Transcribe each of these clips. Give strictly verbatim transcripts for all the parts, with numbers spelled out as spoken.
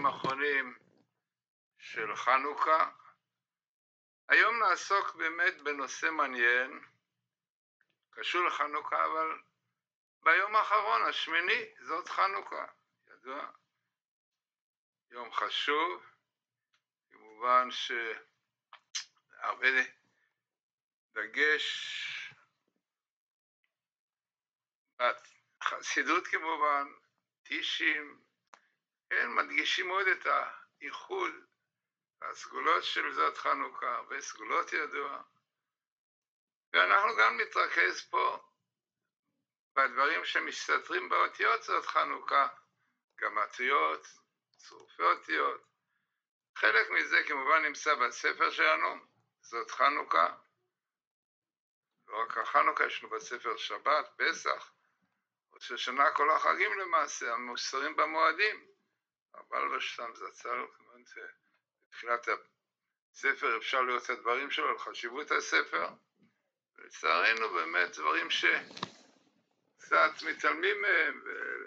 שיעורים אחרונים של חנוכה. היום נעסוק באמת בנושא מעניין, קשור לחנוכה, אבל ביום האחרון, השמיני, זאת חנוכה. ידוע, יום חשוב, כמובן שהרבה דגש, חסידות כמובן, טישים, כן, מדגישים מאוד את הייחוד, הסגולות של זאת חנוכה, הרבה סגולות ידוע. ואנחנו גם נתרכז פה בדברים שמסתתרים באותיות זאת חנוכה, גמטריות, צירופי אותיות. חלק מזה כמובן נמצא בספר שלנו, זאת חנוכה. לא רק החנוכה, יש לנו בספר שבת, פסח, ראש השנה, כל החגים למעשה, המוסרים במועדים. אבל בשתם זצ"ל, כמובן שבתחילת הספר אפשר לראות את הדברים שלו, על חשיבות הספר. ולצערנו באמת דברים שקצת מתעלמים מהם,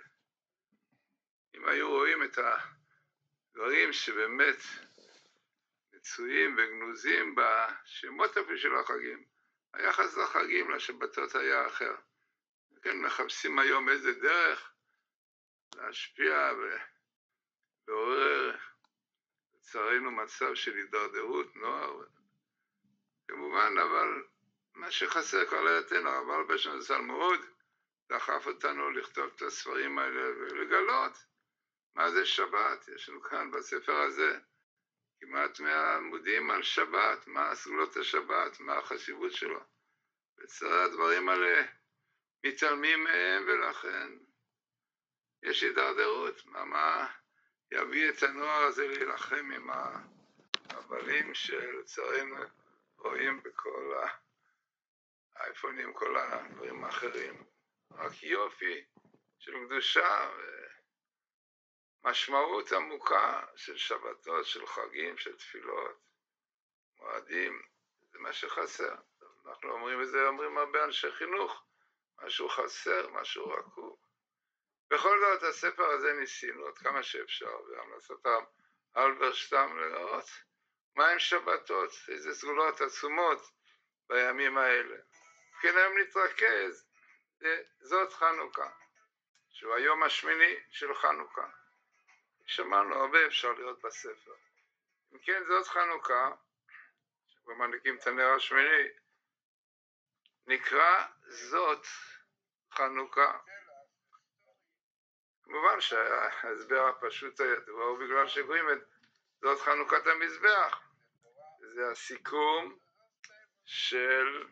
ואם היו רואים את הדברים שבאמת מצויים וגנוזים בשמות אפילו של החגים, היחס לחגים, לשבתות היה אחר. כן, מחפשים היום איזה דרך להשפיע ולעורר לצערנו מצב של הידרדרות, נוער. כמובן, אבל מה שחסר כל היתנו, אבל בשנה ז"ל מאוד דחף אותנו לכתוב את הספרים האלה ולגלות מה זה שבת. יש לנו כאן בספר הזה כמעט מאה עמודים על שבת, מה סגולות השבת, מה החשיבות שלו. בצער הדברים האלה מתעלמים מהם, ולכן יש הידרדרות. מה, מה יביא את הנוער הזה להילחם עם הבלים שלצערנו רואים בכל האייפונים, כל הדברים האחרים. רק יופי של קדושה ומשמעות עמוקה של שבתות, של חגים, של תפילות, מועדים, זה מה שחסר. אנחנו אומרים את זה, אומרים הרבה אנשי חינוך, משהו חסר, משהו רקוב. בכל זאת, הספר הזה ניסינו עוד כמה שאפשר, והמלצות אלברשטם לראות מה הם שבתות, איזה סגולות עצומות בימים האלה. כן, היום נתרכז, זאת חנוכה, שהוא היום השמיני של חנוכה. שמענו הרבה, אפשר לראות בספר. אם כן, זאת חנוכה, שבו מנהיגים את הנר השמיני, נקרא זאת חנוכה. כמובן שההסבר הפשוט הידוע הוא בגלל שקוראים את זאת חנוכת המזבח. זה הסיכום של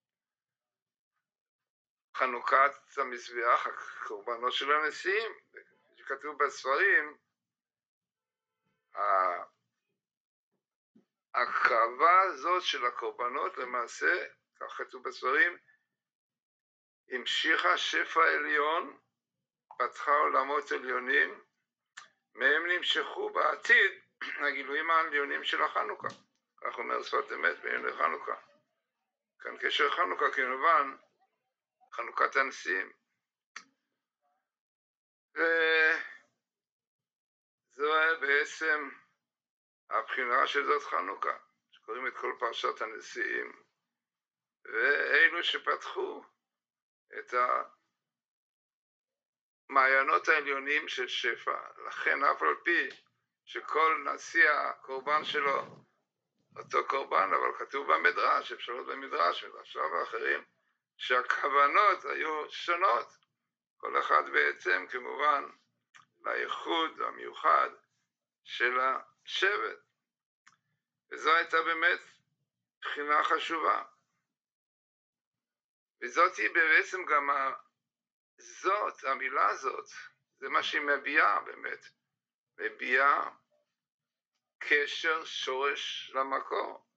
חנוכת המזבח, הקורבנות של הנשיאים. שכתוב בספרים, ההקרבה הזאת של הקורבנות למעשה, כך כתוב בספרים, המשיכה שפע עליון, פתחה עולמות עליונים, מהם נמשכו בעתיד הגילויים העליונים של החנוכה. כך אומר שפת אמת בענייני חנוכה. כאן קשר חנוכה כמובן, חנוכת הנשיאים. וזו בעצם הבחינה של זאת חנוכה, שקוראים את כל פרשת הנשיאים, ואלו שפתחו את המעיינות העליונים של שפע. לכן אף על פי שכל נשיא הקורבן שלו אותו קורבן, אבל כתוב במדרש, אפשר לראות במדרש, מדרשיו האחרים, שהכוונות היו שונות, כל אחד בעצם כמובן לייחוד המיוחד של השבט. וזו הייתה באמת בחינה חשובה. וזאת היא בעצם גם ה... זאת, המילה הזאת, זה מה שהיא מביאה באמת. מביאה קשר שורש למקור.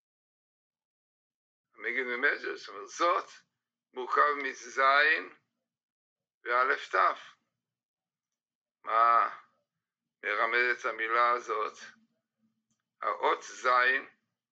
המגיד ממזר, זאת אומרת, זאת מורכב מזין ואלף תף. מה מרמזת המילה הזאת? האות זין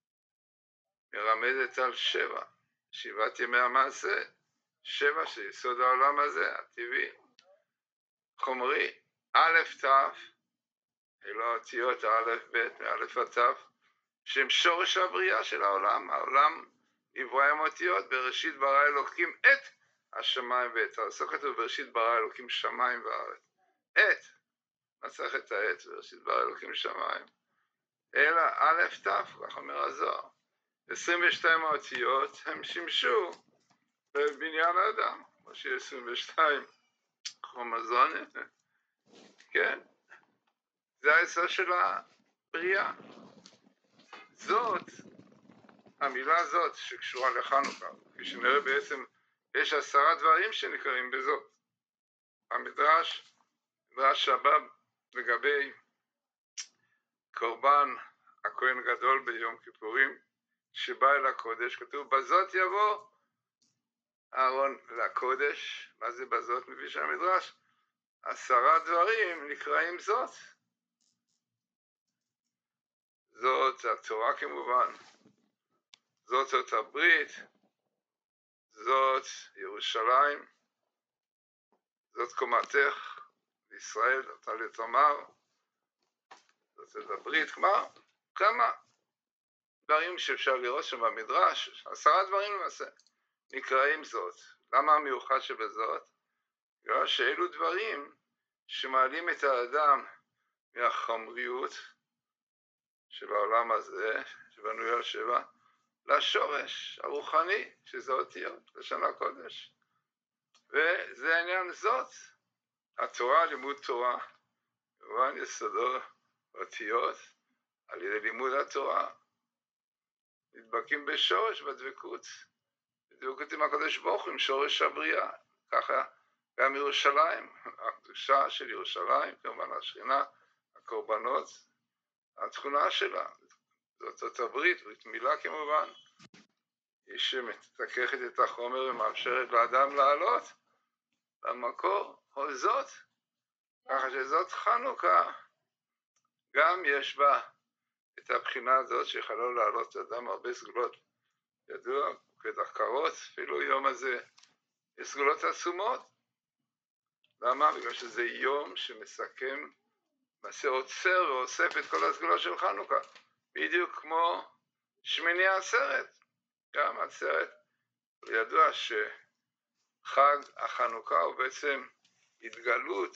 מרמזת על שבע, שבעת ימי המעשה, שבע שיסוד העולם הזה, הטבעי, חומרי, א' ת' אלו האותיות האלף בית, מאלף עד תו, שהם שורש הבריאה של העולם. העולם נברא עם אותיות, בראשית ברא אלוקים את השמיים ואת הארץ. לא כתוב בראשית ברא אלוקים שמיים וארץ. את, מה צריך את העת? בראשית ברא אלוקים שמיים. אלא א' ת', כך אומר הזוהר. עשרים ושתיים האותיות הם שימשו בבניין האדם, כמו שיש עשרים ושתיים כרומוזומים, כן? זה היסוד של הבריאה. זאת, המילה הזאת שקשורה לחנוכה, כפי שנראה בעצם יש עשרה דברים שנקראים בזאת. המדרש, מדרש הבא לגבי קורבן הכהן גדול ביום כיפורים, שבא אל הקודש, כתוב בזאת יבוא אהרון לקודש. מה זה בזאת? מביא שם המדרש. עשרה דברים נקראים זאת. זאת התורה כמובן, זאת זאת הברית, זאת ירושלים, זאת קומתך לישראל, אתה לתומר, זאת זאת הברית, כלומר, כמה דברים שאפשר לראות שם במדרש, עשרה דברים למעשה, נקראים זאת. למה המיוחד שבזאת? בגלל שאלו דברים שמעלים את האדם מהחומריות של העולם הזה, שבנוי על שבע, לשורש הרוחני, שזה אותיות, לשון הקודש. וזה העניין זאת. התורה, לימוד תורה, כמובן יסודו אותיות, על ידי לימוד התורה, נדבקים בשורש, בדבקות, בדבקות עם הקדוש ברוך הוא, עם שורש הבריאה. ככה גם ירושלים, הקדושה של ירושלים, כמובן השכינה, הקורבנות, התכונה שלה, זאת זאת הברית, ברית מילה כמובן, היא שמתקחת את החומר ומאפשרת לאדם לעלות במקור, או זאת, ככה שזאת חנוכה, גם יש בה את הבחינה הזאת שיכולה לעלות לאדם הרבה סגולות, ידוע, כדחקרות, אפילו יום הזה, יש סגולות עצומות. למה? בגלל שזה יום שמסכם, מעשה עוצר ואוסף את כל הסגולות של חנוכה, בדיוק כמו שמיני העצרת. גם העצרת, ידוע שחג החנוכה הוא בעצם התגלות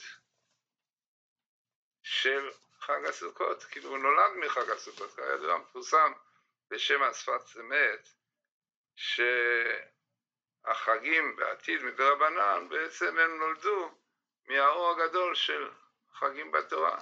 של חג הסוכות, כאילו הוא נולד מחג הסוכות, כידוע מפורסם בשם השפת אמת, שהחגים בעתיד מדרבנן בעצם הם נולדו מהאור הגדול של חגים בתורה.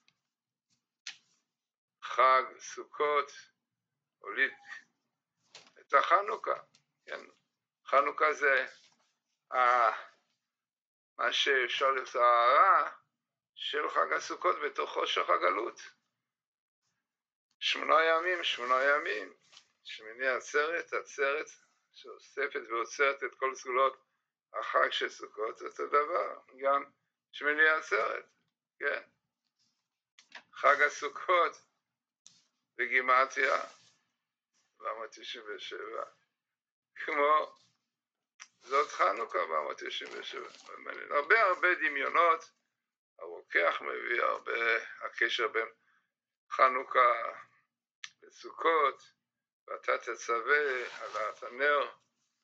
חג סוכות הוליד את החנוכה, כן? חנוכה זה ה... מה שאפשר להיות ההערה של חג הסוכות בתוך חושך הגלות. שמונה ימים, שמונה ימים, שמיני עצרת, עצרת שאוספת ועוצרת את כל סגולות החג של סוכות, זה אותו דבר, גם שמיני עצרת, כן? חג הסוכות בגימטריה, ארבע מאות תשעים ושבע, כמו זאת חנוכה ארבע מאות תשעים ושבע, הרבה הרבה דמיונות, הרוקח מביא הרבה, הקשר בין חנוכה לסוכות, ואתה תצווה העלאת הנר,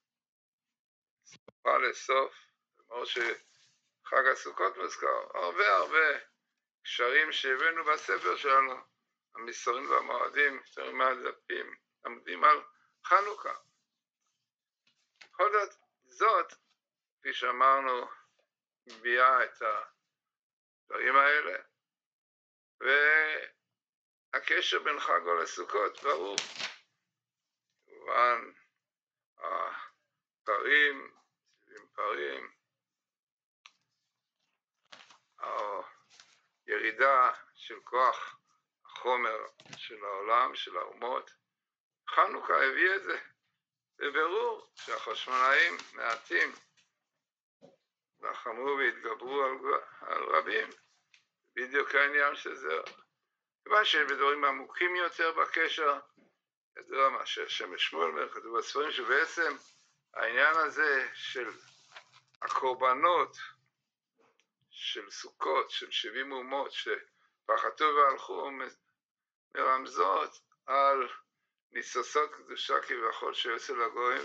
סופה לסוף, כמו שחג הסוכות מוזכר, הרבה הרבה קשרים שהבאנו בספר שלנו, המסורים והמועדים, יותר מהדפים, עמדים על חנוכה. בכל זאת, זאת, כפי שאמרנו, מביאה את הדברים האלה, והקשר בין חגו לסוכות, ברור. כמובן, הפרים, שבעים פרים, הירידה של כוח החומר של העולם, של האומות, חנוכה הביא את זה. בבירור שהחשמונאים מעטים לחמו והתגברו על, על רבים, בדיוק העניין שזה, כיוון שבדברים עמוקים יותר בקשר, ידוע מה ששמש שמואל, כתוב בספרים שבעצם העניין הזה של הקורבנות של סוכות, של שבעים אומות, פחתו והלכו מרמזות על ניסוסות קדושה כביכול שיוצא לגויים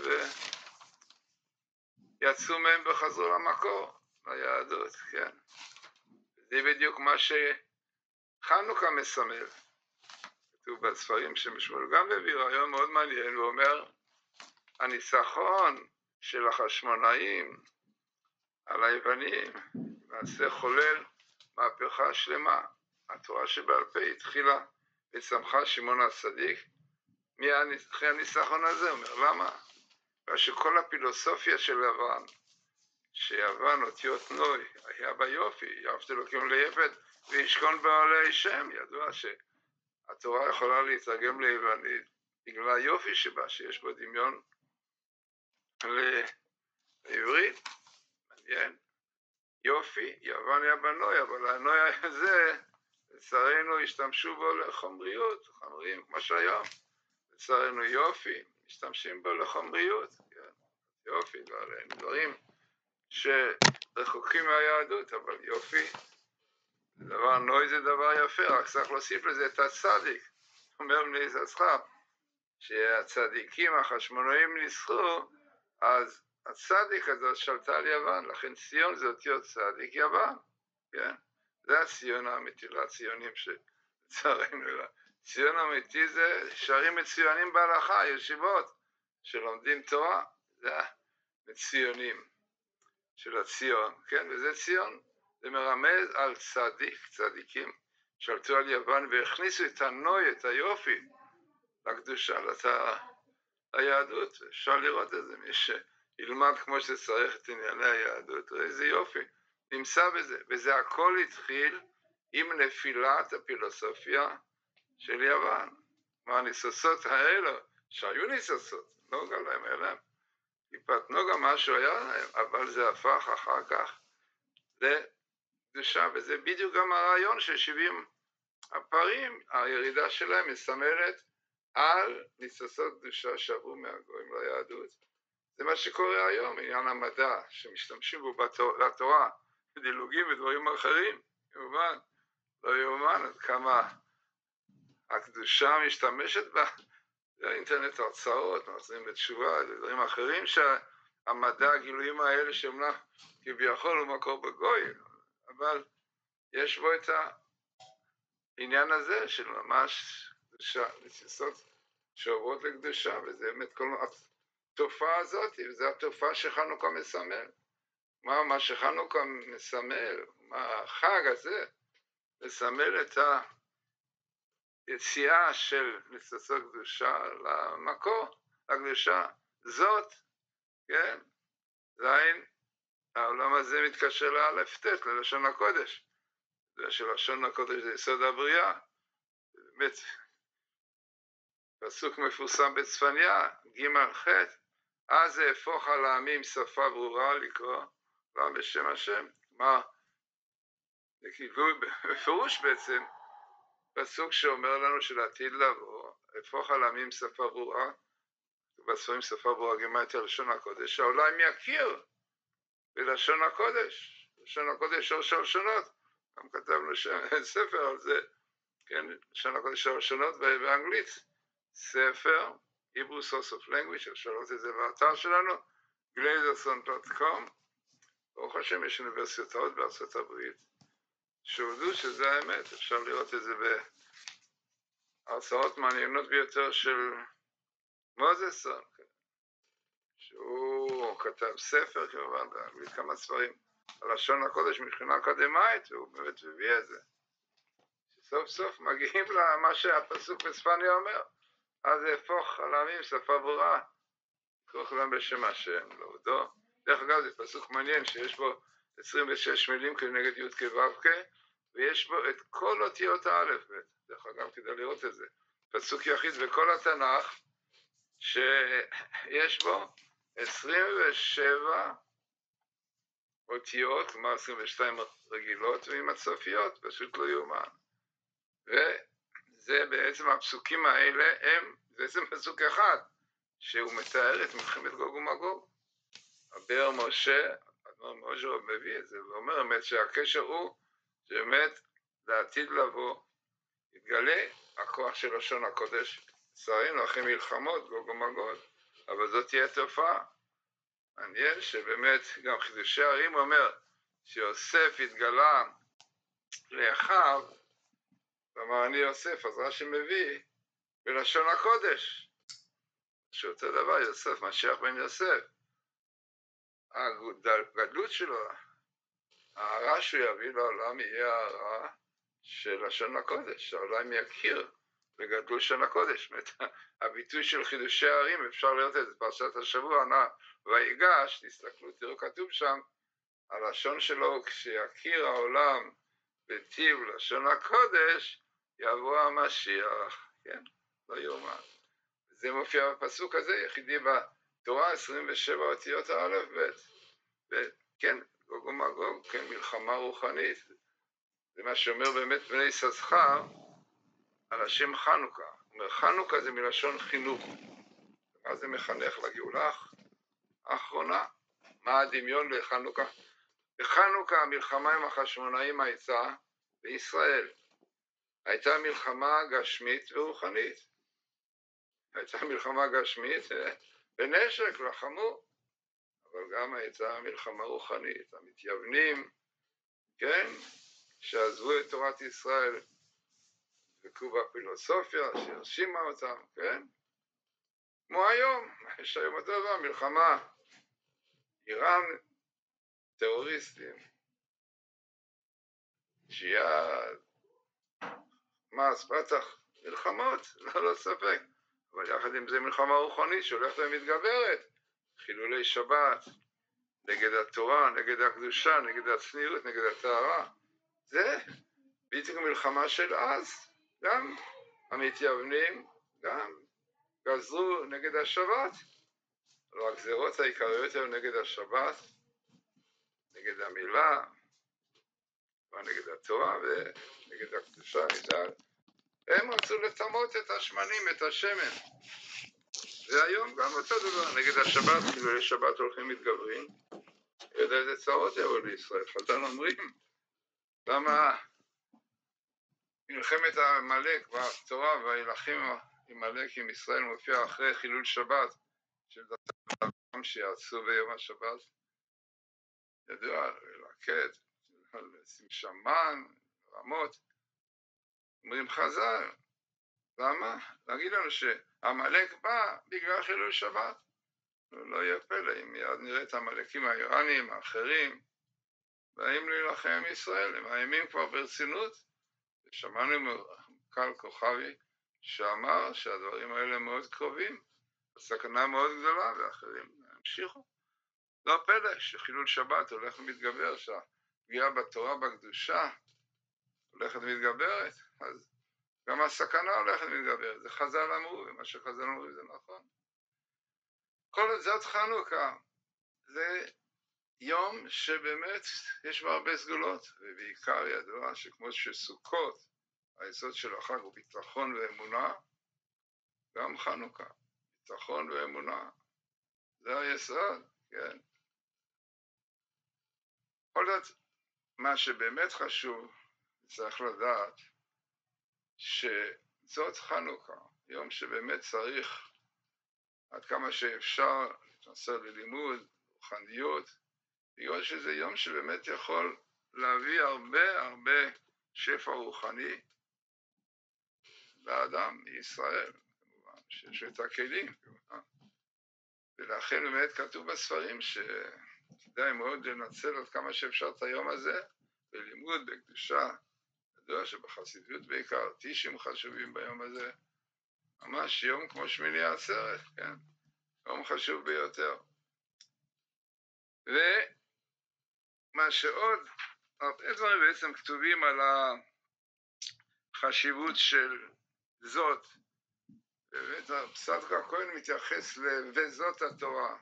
ויצאו מהם וחזרו למקור, ליהדות, כן. זה בדיוק מה שחנוכה מסמל. כתוב בספרים שמשמעו גם מביא רעיון מאוד מעניין, הוא אומר, הניצחון של החשמונאים על היוונים מעשה חולל מהפכה שלמה. התורה שבעל פה התחילה וצמחה שמעון הצדיק. אחרי הניצחון הזה, הוא אומר, למה? בגלל שכל הפילוסופיה של יוון, שיוון אותיות נוי, היה ביופי, יאהבת אלוקים ליפת וישכון בעולי שם. ידוע שהתורה יכולה להתרגם ליוונית בגלל היופי שבה, שיש בו דמיון לעברית. מעניין. יופי, יוון היה בנוי, אבל הנוי הזה, לצערנו השתמשו בו לחומריות, חומריים כמו שהיום. לצערנו יופי, משתמשים בו לחומריות, כן. יופי, לא עליהם דברים שרחוקים מהיהדות, אבל יופי, דבר, נוי זה דבר יפה, רק צריך להוסיף לזה את הצדיק. אומר בני זצחם, שהצדיקים החשמונאים ניסחו, אז הצדיק הזאת שלטה על יוון, לכן ציון זה אותיות צדיק יוון, כן? זה הציון האמיתי, לא הציונים שלצערנו לא. ציון אמיתי זה שערים מצוינים בהלכה, ישיבות, שלומדים תורה, זה הציונים של הציון, כן? וזה ציון, זה מרמז על צדיק, צדיקים, שלטו על יוון והכניסו את הנוי, את היופי, לקדושה, ליהדות. אפשר לראות את זה, מי שילמד כמו שצריך את ענייני היהדות, איזה יופי, נמצא בזה. וזה הכל התחיל עם נפילת הפילוסופיה של יוון. מה הניסוסות האלו, שהיו ניסוסות, נוגה להם, אליהם, טיפת נוגה משהו היה להם, אבל זה הפך אחר כך לקדושה, וזה בדיוק גם הרעיון של שבעים הפרים, הירידה שלהם מסמלת על ניסוסות קדושה שעברו מהגויים ליהדות. זה מה שקורה היום, עניין המדע, שמשתמשים בו בתורה, דילוגים ודברים אחרים, יאומן, לא יאומן עד כמה הקדושה משתמשת בה, זה האינטרנט הרצאות, מחזירים בתשובה, דברים אחרים שהמדע, הגילויים האלה שאומנם כביכול הוא מקור בגוי, אבל יש בו את העניין הזה של ממש קדושה, ניסוסות שעוברות לקדושה, וזה באמת כל התופעה הזאת, וזו התופעה שחנוכה מסמל. מה, מה שחנוכה מסמל, מה החג הזה, מסמל את היציאה של ניסוסות קדושה למקור, לקדושה. זאת, כן, זין, העולם הזה מתקשר לאלף ט' ללשון הקודש. זה שלשון הקודש זה יסוד הבריאה. באמת, פסוק מפורסם בצפניה, ג' ח', אז אהפוך על העמים שפה ברורה לקרוא גם בשם השם. מה? זה כאילו בפירוש בעצם, פסוק שאומר לנו שלעתיד לבוא, אהפוך על העמים שפה ברורה, בספרים שפה ברורה גימטריה לשון הקודש, העולם יכיר בלשון הקודש, לשון הקודש שורש הלשונות, גם כתבנו שם ספר על זה, כן, לשון הקודש הלשונות באנגלית, ספר, Hebrew Source of Language, אפשר לראות את זה באתר שלנו, גלייזרסון דוט קום, ברוך השם יש אוניברסיטאות בארצות הברית, שהודו שזה האמת, אפשר לראות את זה בהרצאות מעניינות ביותר של מוזסון, שהוא כתב ספר כמובן באנגלית, כמה ספרים על לשון הקודש מבחינה אקדמית, והוא באמת מביא את זה. סוף סוף מגיעים למה שהפסוק בצפניה אומר, אז אהפוך על העמים שפה ברורה, קרוא כולם בשם השם, להודו. דרך אגב זה פסוק מעניין שיש בו עשרים ושש מילים כנגד י' כו' כ', ויש בו את כל אותיות האלף ב', דרך אגב כדאי לראות את זה. פסוק יחיד בכל התנ"ך, שיש בו עשרים ושבע אותיות, כלומר עשרים ושתיים רגילות, ועם הצופיות, פשוט לא יאומן. וזה בעצם הפסוקים האלה, הם בעצם פסוק אחד, שהוא מתאר את מלחמת גוג ומגוג. הבאר משה, אדמו"ר משה מביא את זה, ואומר באמת שהקשר הוא, שבאמת לעתיד לבוא, יתגלה הכוח של לשון הקודש, לצערנו אחרי מלחמות, גוג ומגוג, אבל זאת תהיה תופעה. מעניין שבאמת גם חידושי הרים אומר שיוסף התגלה לאחיו, ואמר אני יוסף, אז רש"י מביא בלשון הקודש, שאותו דבר יוסף, משיח בן יוסף, הגדלות שלו, ההערה שהוא יביא לעולם יהיה הערה של לשון הקודש, שהעולם יכיר בגדלות של הקודש. הביטוי של חידושי הערים, אפשר לראות את זה פרשת השבוע, נע ויגש, תסתכלו, תראו כתוב שם, הלשון שלו, כשיכיר העולם בטיב לשון הקודש, יבוא המשיח, כן, לא יאומן. זה מופיע בפסוק הזה, יחידי בתורה, עשרים ושבע אותיות האלף בית, וכן, גוג ומגוג, כן, מלחמה רוחנית, זה מה שאומר באמת בני יששכר על השם חנוכה. אומר, חנוכה זה מלשון חינוך. מה זה מחנך לגאולה האחרונה? מה הדמיון לחנוכה? בחנוכה המלחמה עם החשמונאים הייתה בישראל. הייתה מלחמה גשמית ורוחנית. הייתה מלחמה גשמית בנשק, לחמו, אבל גם הייתה מלחמה רוחנית. המתייוונים, כן, שעזבו את תורת ישראל, דבקו בפילוסופיה, שהרשימה אותם, כן? כמו היום, יש היום אותו דבר, מלחמה, איראן, טרוריסטים, ג'יהאד, מס, פתח, מלחמות, לא, לא ספק, אבל יחד עם זה מלחמה רוחנית שהולכת ומתגברת, חילולי שבת, נגד התורה, נגד הקדושה, נגד הצניעות, נגד הטהרה, זה בדיוק מלחמה של אז, גם המתייוונים, גם גזרו נגד השבת, אבל הגזרות העיקריות היו נגד השבת, נגד המילה, נגד התורה ונגד הקדושה, הם רצו לטמות את השמנים, את השמן, והיום גם אותו דבר, נגד השבת, חילולי שבת הולכים מתגברים, יודע איזה צרות יבואו לישראל, חז"ל אומרים, למה מלחמת העמלק בתורה והילכים עם עמלק עם ישראל מופיע אחרי חילול שבת של דתם שיעשו ביום השבת, ידוע, לקט, לשים שמן, רמות, אומרים חז"ל, למה? להגיד לנו שהעמלק בא בגלל חילול שבת, לא יהיה פלא, אם מיד נראה את העמלקים האיראנים, האחרים, באים להילחם עם ישראל, הם מאיימים כבר ברצינות, ושמענו מקל כוכבי שאמר שהדברים האלה מאוד קרובים, הסכנה מאוד גדולה, ואחרים המשיכו. לא פלא שחילול שבת הולך ומתגבר, שהפגיעה בתורה בקדושה הולכת ומתגברת, אז גם הסכנה הולכת ומתגברת. זה חז"ל אמרו, ומה שחז"ל אמרו זה נכון. כל זאת חנוכה, זה יום שבאמת יש בו הרבה סגולות, ובעיקר ידוע שכמו שסוכות, היסוד של החג הוא ביטחון ואמונה, גם חנוכה, ביטחון ואמונה, זה היסוד, כן. כל זאת, מה שבאמת חשוב, צריך לדעת, שזאת חנוכה, יום שבאמת צריך, עד כמה שאפשר, להתנסה ללימוד, רוחניות, בגלל שזה יום שבאמת יכול להביא הרבה הרבה שפע רוחני לאדם, לישראל, כמובן, שיש את הכלים, כמובן. ולכן באמת כתוב בספרים שכדאי מאוד לנצל עד כמה שאפשר את היום הזה, בלימוד, בקדושה, ידוע שבחסידות בעיקר, תשעים חשובים ביום הזה, ממש יום כמו שמיני עצרת, כן? יום חשוב ביותר. ומה שעוד, הרבה דברים בעצם כתובים על החשיבות של זאת, באמת הפסק הכהן מתייחס ל"וזאת התורה",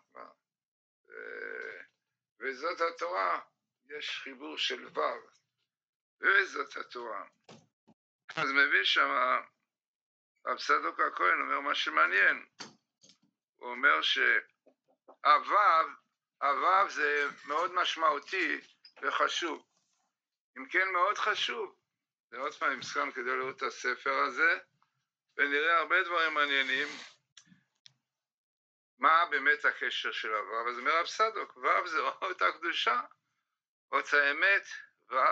וזאת התורה, יש חיבור של ו', וזאת התורה. אז מביא שם, הפסק הכהן אומר מה שמעניין, הוא אומר שהו', הו' זה מאוד משמעותי וחשוב. אם כן מאוד חשוב, עוד פעם עם סכם כדי לראות את הספר הזה, ונראה הרבה דברים מעניינים. מה באמת הקשר של הוו? אז אומר רב סדוק, וו זה אות הקדושה, אות האמת, וו.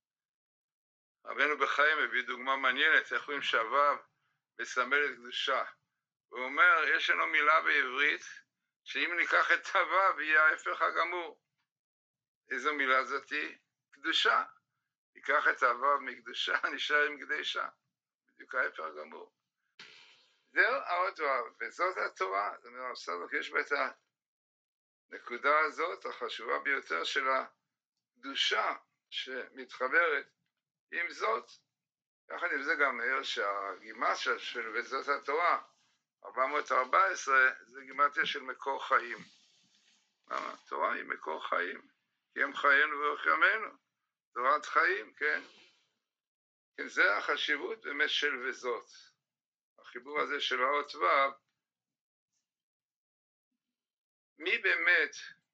רבנו בחיים הביא דוגמה מעניינת, איך רואים שהוו מסמל את קדושה. הוא אומר, יש לנו מילה בעברית, שאם ניקח את הוו, יהיה ההפך הגמור. איזו מילה זאתי? קדושה. ניקח את הוו מקדושה, נשאר עם קדשה. בדיוק ההפך הגמור. זהו האות וו, וזאת התורה. זאת אומרת, בסדר, יש בה את הנקודה הזאת, החשובה ביותר של הקדושה, שמתחברת עם זאת. יחד עם זה גם נראה שהגימטריה של וזאת התורה, ארבע מאות וארבע עשרה, זה גימטריה של מקור חיים. למה? התורה היא מקור חיים. כי הם חיינו ואורך ימינו. תורת חיים, כן? כן, זה החשיבות באמת של וזאת. החיבור הזה של האות וו, מי באמת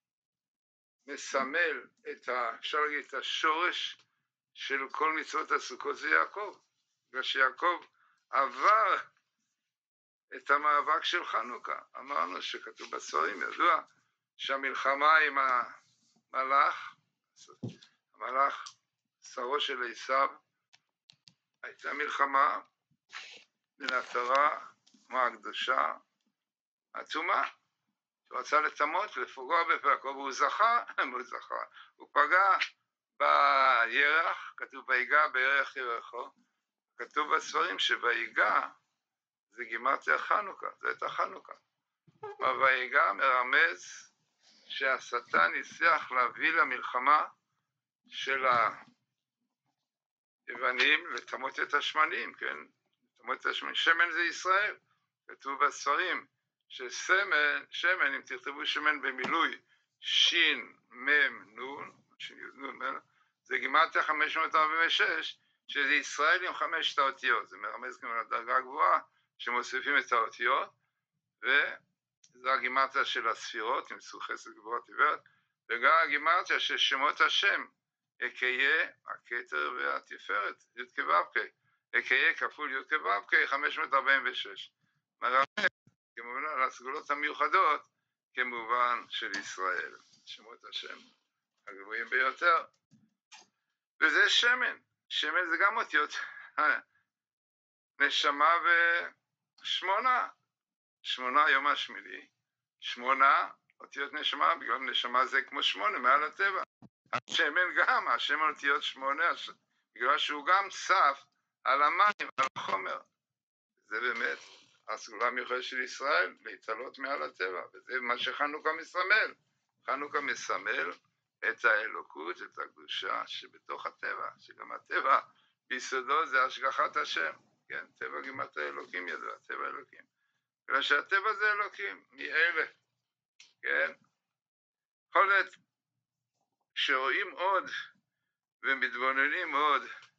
מסמל את ה, אפשר להגיד, את השורש של כל מצוות הסוכות זה יעקב. בגלל שיעקב עבר את המאבק של חנוכה. אמרנו שכתוב בספרים, ידוע שהמלחמה עם המלאך, המלאך שרו של עשיו, הייתה מלחמה בין התורה, מה הקדושה, עצומה. הוא רצה לטמות, לפגוע בפעקו, והוא זכה, הוא זכה. הוא פגע בירח, כתוב ויגע בירח ירחו, כתוב בספרים שויגע זה גימטריה חנוכה, זה הייתה חנוכה. ויגע מרמז שהשטן הצליח להביא למלחמה של היוונים לטמות את השמנים, כן? לטמות את השמנים. שמן זה ישראל. כתוב בספרים ששמן, שמן, אם תכתבו שמן במילוי, שין, מם, נון, זה גימטריה חמש מאות ארבעים ושש, שזה ישראל עם חמשת האותיות. זה מרמז גם לדרגה גבוהה שמוסיפים את האותיות, וזה הגימטריה של הספירות, עם סוג חסד גבוהה תיברת, וגם הגימטריה של שמות השם, אקיה, הכתר והתפארת, י' כו' כ', אקיה כפול י' כו' כ', חמש מאות ארבעים ושש. מרמז, כמובן, על הסגולות המיוחדות, כמובן של ישראל, שמות השם הגבוהים ביותר. וזה שמן, שמן זה גם אותיות, נשמה ושמונה, שמונה יום השמיני, שמונה אותיות נשמה, בגלל נשמה זה כמו שמונה מעל הטבע. השמן גם, השמן אותיות שמונה, בגלל שהוא גם סף על המים, על החומר. זה באמת הסגולה המיוחדת של ישראל, להתעלות מעל הטבע, וזה מה שחנוכה מסמל. חנוכה מסמל את האלוקות, את הקדושה שבתוך הטבע, שגם הטבע ביסודו זה השגחת השם, כן, טבע גימטריה אלוקים ידוע, טבע אלוקים. בגלל שהטבע זה אלוקים, מאלה, כן? יכול להיות, כשרואים עוד ומתבוננים עוד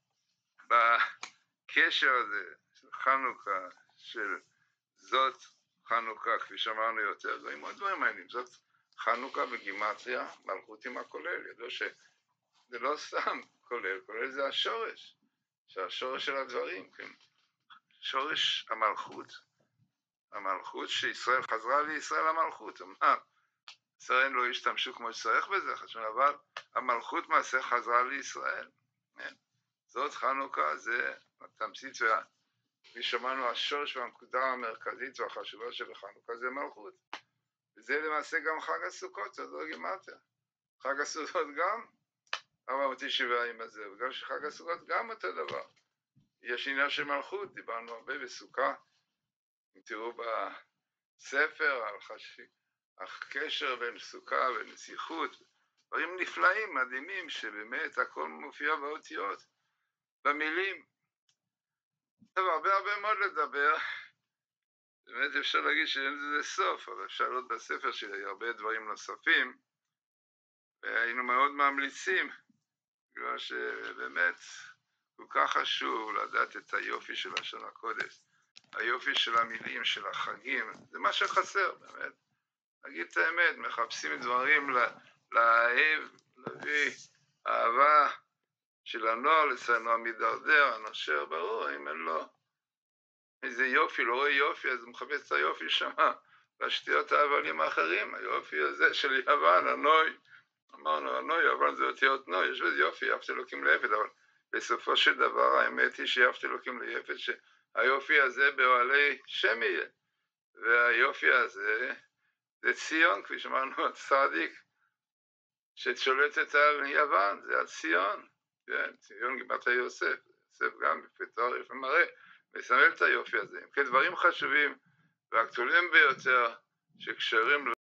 בקשר הזה של חנוכה, של זאת חנוכה, כפי שאמרנו יותר, רואים עוד דברים מעניינים, זאת חנוכה בגימטריה, מלכות עם הכולל, ידוע שזה לא סתם כולל, כולל זה השורש, שהשורש של הדברים, כן? שורש המלכות, המלכות שישראל חזרה לישראל המלכות, אמנם ישראל לא השתמשו כמו שצריך בזה, חשוב, אבל המלכות מעשה חזרה לישראל, כן? זאת חנוכה, זה התמצית, כפי שמענו, השורש והנקודה המרכזית והחשובה של חנוכה זה מלכות. וזה למעשה גם חג הסוכות, זה לא גימטריה. חג הסוכות גם ארבע מאות שבעים הזה, וגם שחג הסוכות גם אותו דבר. יש עניין של מלכות, דיברנו הרבה בסוכה, אם תראו בספר על חשיב, הקשר בין סוכה ונסיכות, דברים נפלאים, מדהימים, שבאמת הכל מופיע באותיות, במילים. טוב, הרבה הרבה מאוד לדבר, באמת אפשר להגיד שאין לזה סוף, אבל אפשר לראות בספר שלי הרבה דברים נוספים, והיינו מאוד ממליצים, בגלל שבאמת כל כך חשוב לדעת את היופי של לשון הקודש, היופי של המילים, של החגים, זה מה שחסר, באמת. נגיד את האמת, מחפשים דברים לאהב, להביא אהבה של הנוער לצנוע מידרדר, הנושר, ברור, אם אין לו איזה יופי, לא רואה יופי, אז הוא מחפש את היופי שמה, והשטויות ההבלים האחרים, היופי הזה של יוון, הנוי, אמרנו, הנוי, יוון זה אותיות נוי, יש בזה יופי, יפת אלוקים ליפת, אבל בסופו של דבר האמת היא שיפת אלוקים ליפת, שהיופי הזה באוהלי שם יהיה, והיופי הזה זה ציון, כפי שאמרנו, הצדיק, ששולטת על יוון, זה על ציון, כן, ציון גימת היוסף, יוסף גם בפתור יפה מראה, מסמל את היופי הזה, כדברים חשובים והגדולים ביותר שקשרים